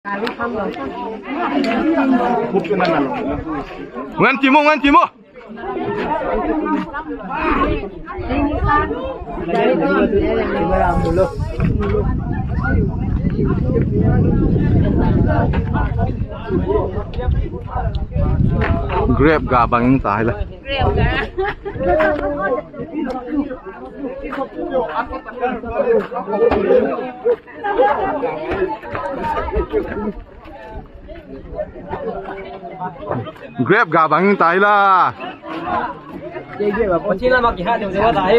Ngan cimo. Grab gà bằng tải là. Grab gà bằng tải là. Chỉ là mặc gì hết thì sẽ tải.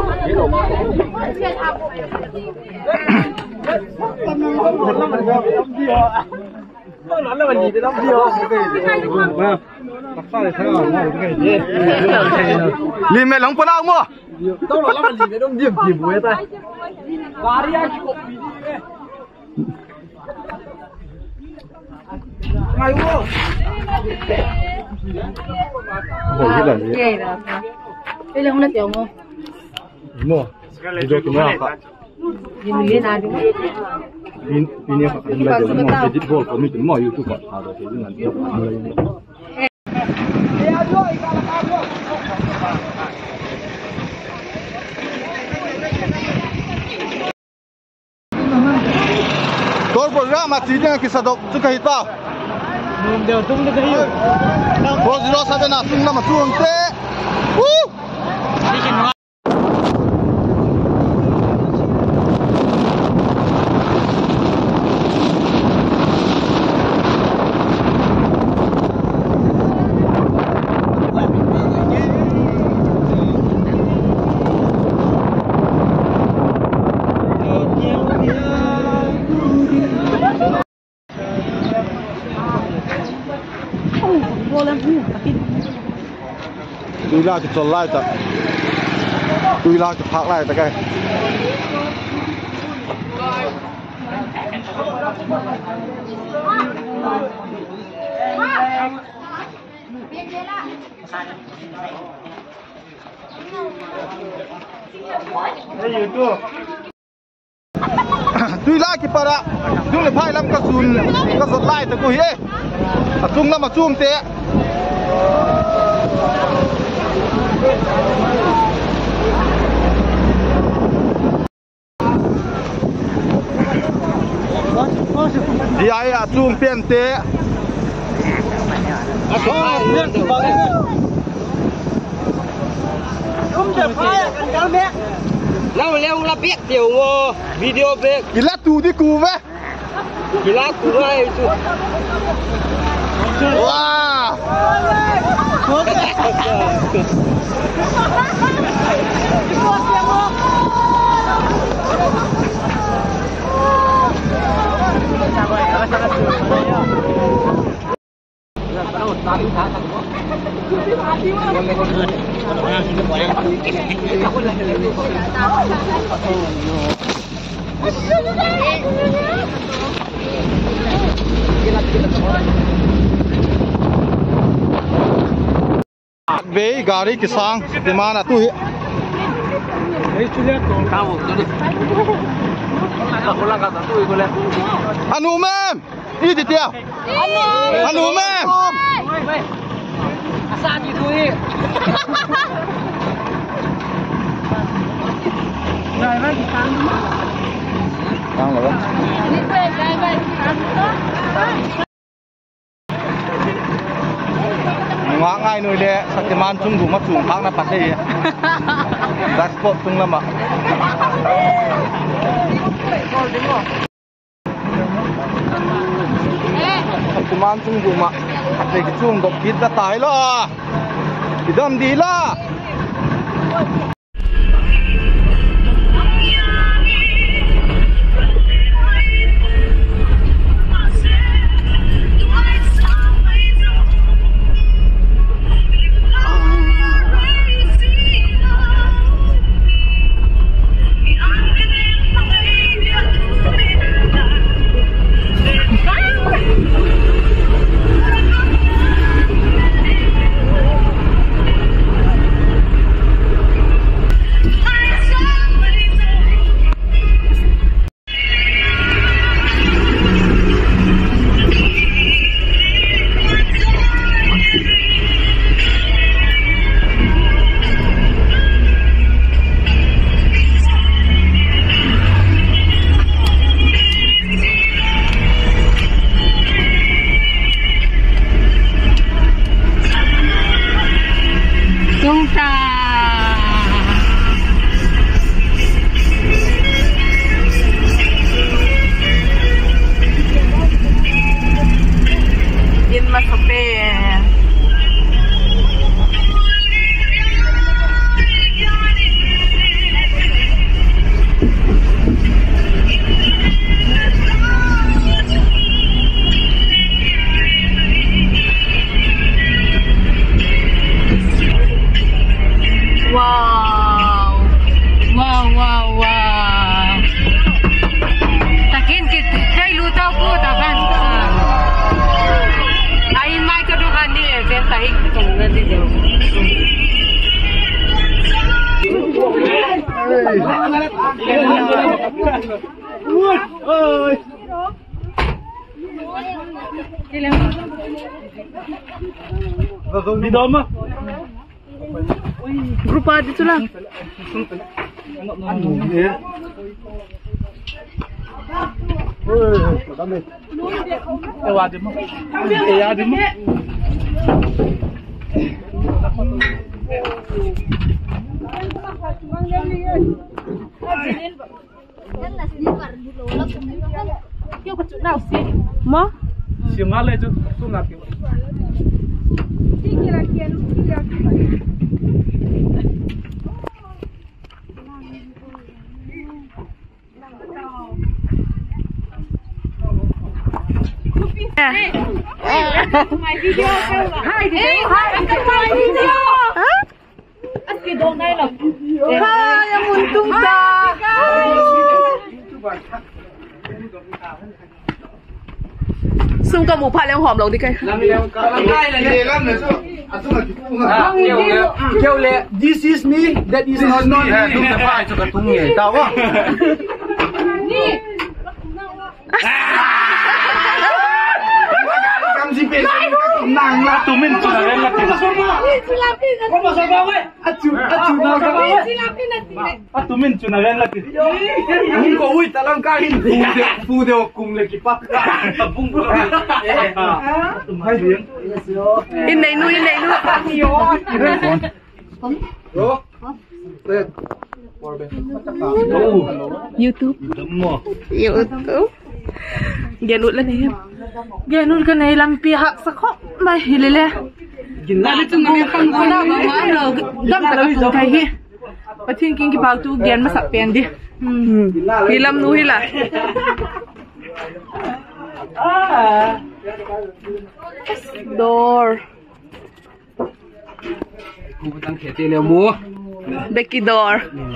Lim mẹ lóng con ao mua. Đâu là mình để đông điểm chỉ muối ta. Varia की copy दे. Ngay vô. Ôi cái là gì? Đây là không là tiểu mua. Mua. Đi cho tụi nó ạ. Đi mình nào chúng. Pin này phải là điều mà cái dịch vụ của mình cũng mọi YouTube còn thảo được cái là điều mà người tôi bỏ ra mà chỉ những cái sản phẩm chưa cái tao đều tung được cái có gì đó sao bên nào tung làm mà tung thế tôi la cái tròn lại ta tôi la cái phác lại ta cái tôi la cái para chúng lại phai lắm cái sùn cái sọt lại ta cô hi chung lắm mà chung thế đi ai à chung tiền thế không được phai cái mẹ nào mà leo là biết tiểu video về cái lá tù đi cù vậy cái lá cù này wow về gari cái sang thì mà là tôi anu mem đi đi tiêu anu mem sao gì thôi rồi vậy đang rồi ngã ngay nơi đây sạch man chung đủ mắt chung khác là bắt đi that's spot chung lắm ạ sạch man chung đủ mà để cái chung độc kít ra tái lo cái đâm đi la Di dalam mah. Grup aja tu lah. Mau? Siang itu sunat. My video. Hi, my video. Hah? Aski dong na yun. Hi, ang muntong ka. Xung ka mũ phai leo hòm lồng đi cây. This is me, that is not me. Nang lah tumin sudah lah. Tumin sudah lah. Ang kawit talang kain. Pude hukum lagi pak. Tabung. In đây nu, in đây nu. YouTube. YouTube. Gian nút lên này em. Gian nút cái này làm pihak sakok mai hilile. Ada tunggu kan kena mana dam tak tu kai. Patin king ki bau tu gian masak pen dia. Hilam nu hila. Door. Ku tang khete le mo. Becky door.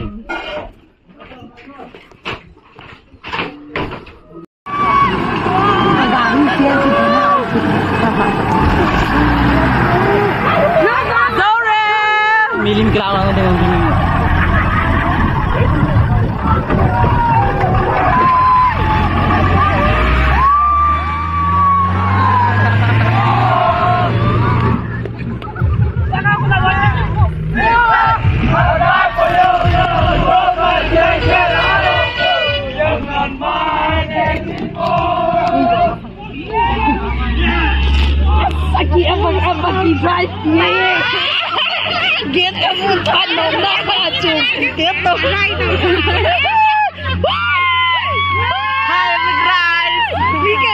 Milim kelawangan dengan gini. Aquí abang drive ni. Get kamu tan dong nak baju. Get tu. Hai drive. Ni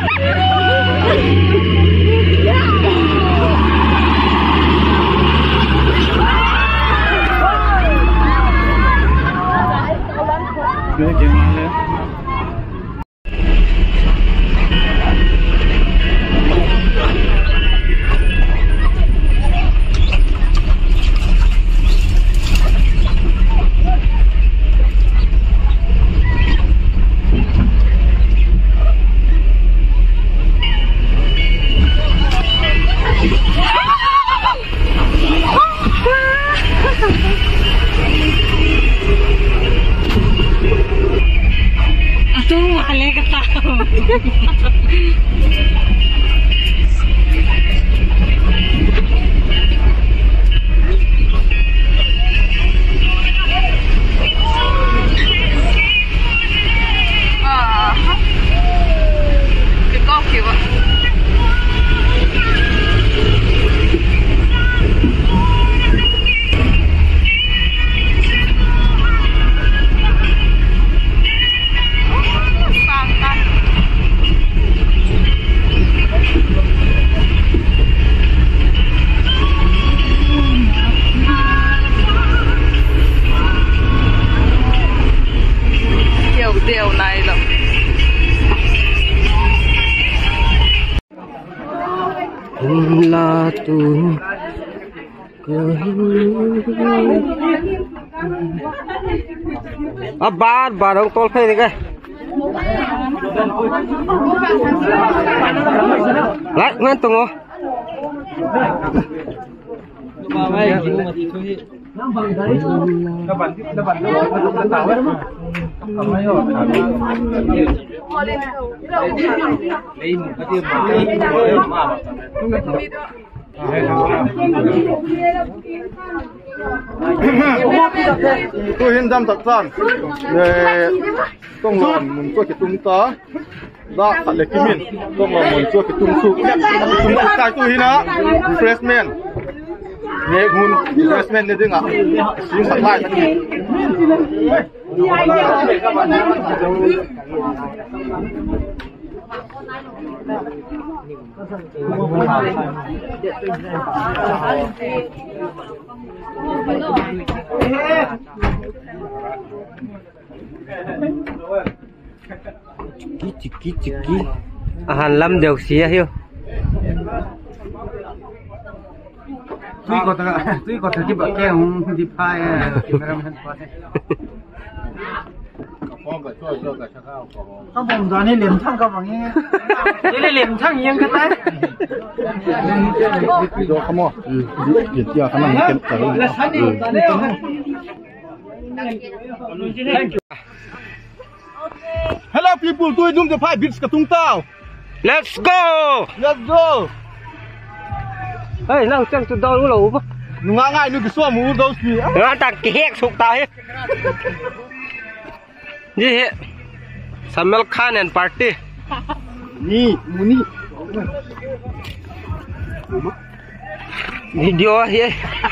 điều này là là tu ba đồng tol phê đi cái lại ngan tung rồi tôi hiện dâm thật gian để tông lòng muốn cho cái tung ta đã phải lấy kim min tông lòng muốn cho cái tung su sai tôi hiện á refreshment nghe hun refreshment này đừng ạ xin phạt lại tất Ciki Ahan đều xía hiu tuy có thể cái keo không đi phai các bông gió này liềm thăng các bông nghe đây liềm thăng yên cái tay đó không ạ việc kia khả năng kiếm tới hello people tôi đúng cái phải biết cái tung tao let's go hey nào chẳng tụi đâu lúc lâu nó ngã ngay nó cái xóa mũ đâu gì nó đặt cái hẹn sụp tao hết gì hết Samel Khan and party ni muni video here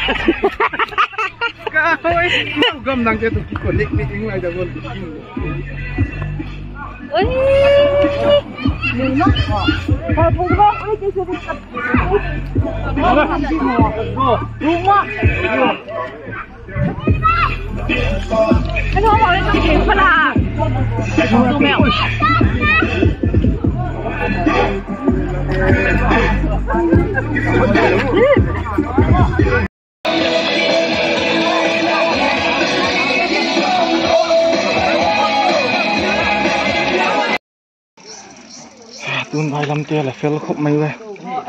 Ôi, gom đang cái tụi con nick lại cho con. Ôi, đừng mất. Thôi phụ con, ôi chị sẽ đi tập. Đúng quá. Cái đó mọi người kiếm phải là. Tụi mèo. Tuôn vài lăm tia là phê khóc mày về.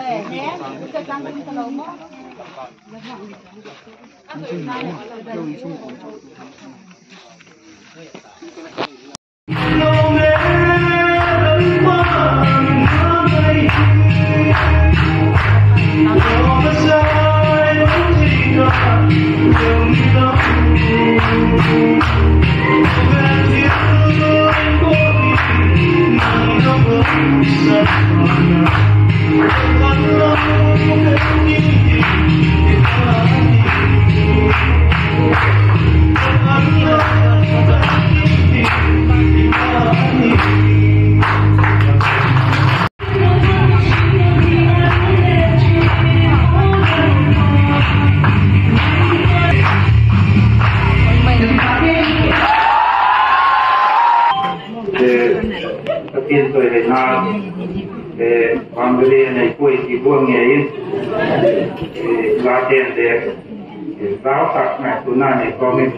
Tiên tuổi Việt Namความเรียนในคุยที่พวกเงี้ยลาเทียนเด็กสาวสักในตุนาในกองนี้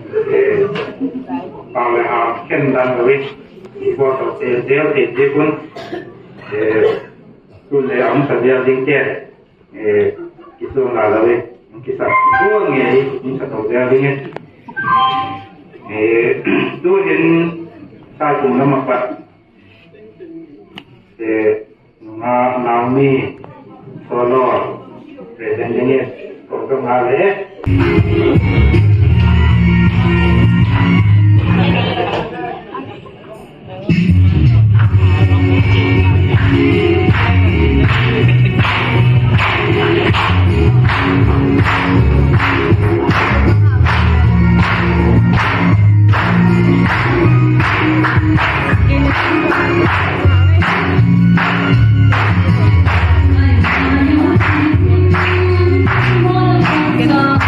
ตอนเลยหาเข้มดันวิชพวกตัวเดียวติดญี่ปุ่นตุนเลยอันสัญญาดิ้งเจกิจงานเราเลยกิจสักพวกเงี้ยนี่สัตว์เดียวดิ้งตัวเห็นชายกลุ่มน้ำมันปัดNaomi Solo presentnya untuk hal ini. Kita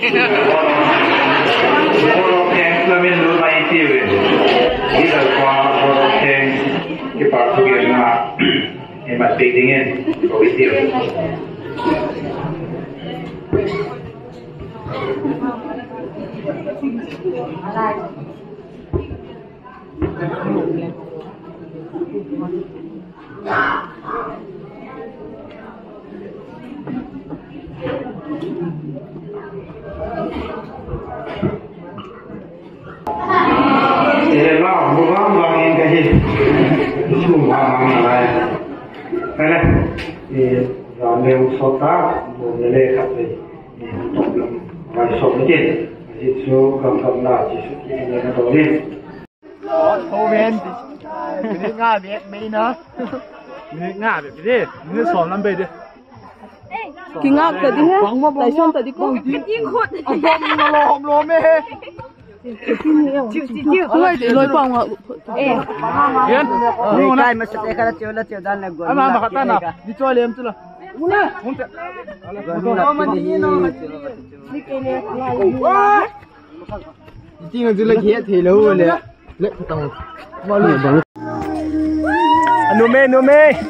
Orang yang lu main TV, kita orang yang kita pergi nak hemat dingin, positif. Lah, bukan langit kaji, semua mana lah. Ramai sota, boleh kata, ramai sota je, itu kam lah, itu yang boleh. Thô men thì ngã biết mấy nó ngã biết đi nó sòn lắm bây đi Kinh ngạc tới đi ha tại sao tới đi cô hom lô mê ơi để lôi phòng ạ Yên Cái mà sẽ cái là chiều đan là anh mà khát nào đi chơi liêm chứ là chỉ là du lịch thì lâu rồi đấy lệ tàu bao nhiêu bằng Nume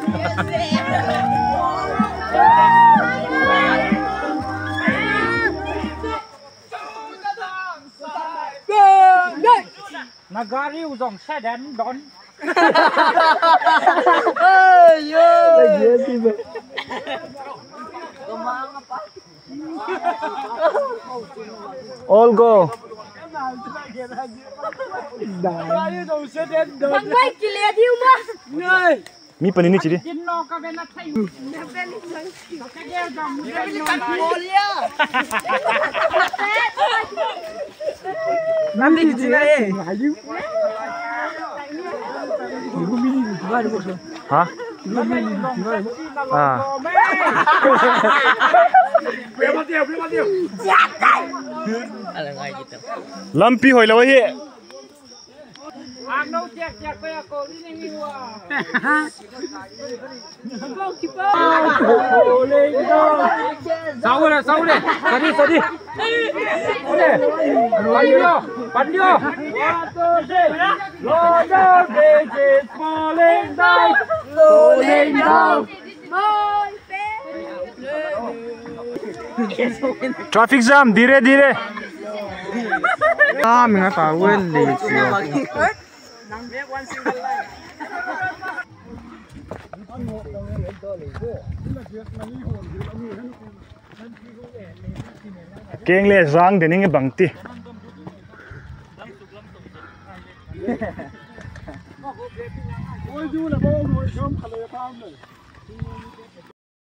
Nagari uzong xe đen đón ơi ơi All go Thằng bay kì lìa thiêu mà. Mi panini chiri Nanti kita hả à Lumpy hồi lâu ấy Sáu đây, sao đi. Bắn đi. Traffic jam, dire. mình phải quên để Keng le rang de ning bang ti